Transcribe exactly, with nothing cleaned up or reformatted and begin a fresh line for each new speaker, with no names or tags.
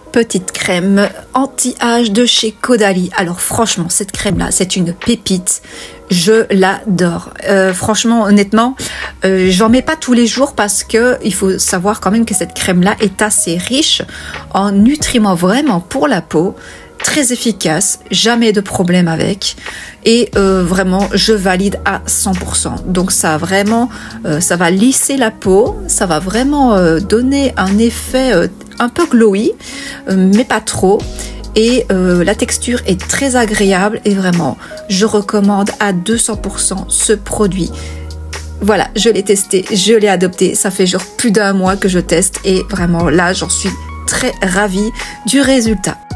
petite crème anti-âge de chez Caudalie. Alors franchement, cette crème-là, c'est une pépite. Je l'adore. Euh, franchement, honnêtement, euh, j'en mets pas tous les jours parce que il faut savoir quand même que cette crème-là est assez riche en nutriments vraiment pour la peau. Très efficace, jamais de problème avec, et euh, vraiment je valide à cent pour cent. Donc ça vraiment, euh, ça va lisser la peau, ça va vraiment euh, donner un effet euh, un peu glowy, euh, mais pas trop. Et euh, la texture est très agréable et vraiment je recommande à deux cents pour cent ce produit. Voilà, je l'ai testé, je l'ai adopté, ça fait genre plus d'un mois que je teste et vraiment là j'en suis très ravie du résultat.